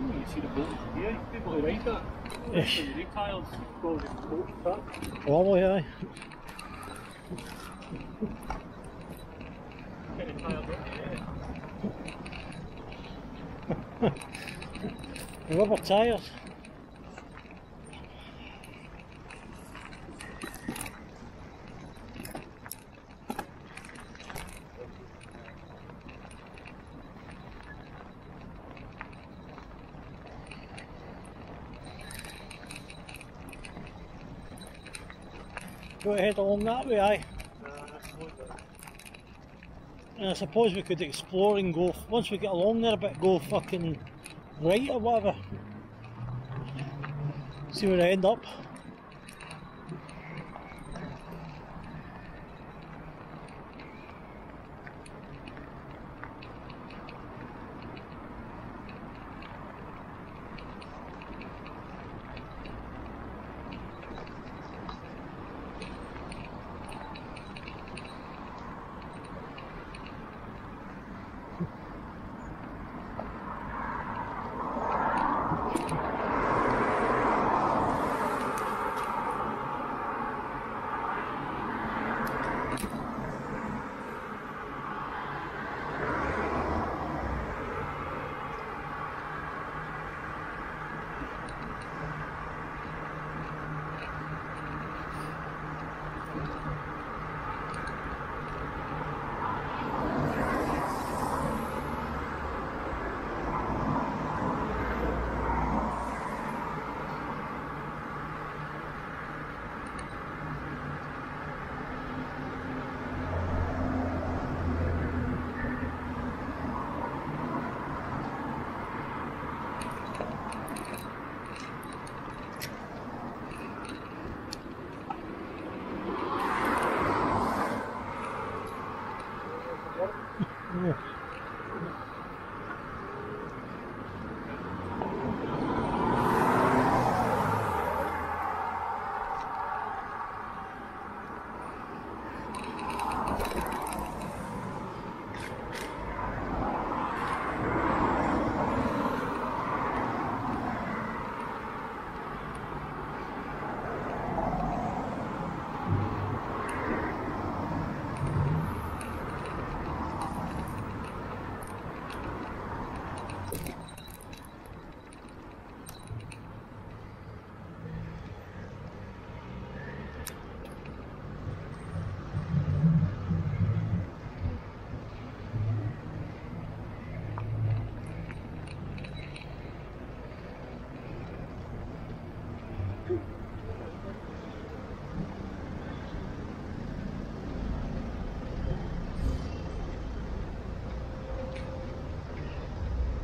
when you see the boat. Yeah, you could able to ride that. Yes. The rig tiles go with the boat track. Probably, aye. Kind of tiled up, yeah. Rubber tyres. Go ahead along that way, aye. And I suppose we could explore and go, once we get along there a bit, go fucking right or whatever. See where I end up.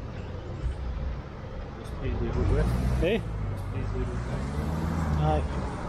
Easily road west. Eh? Easily road west. Aye.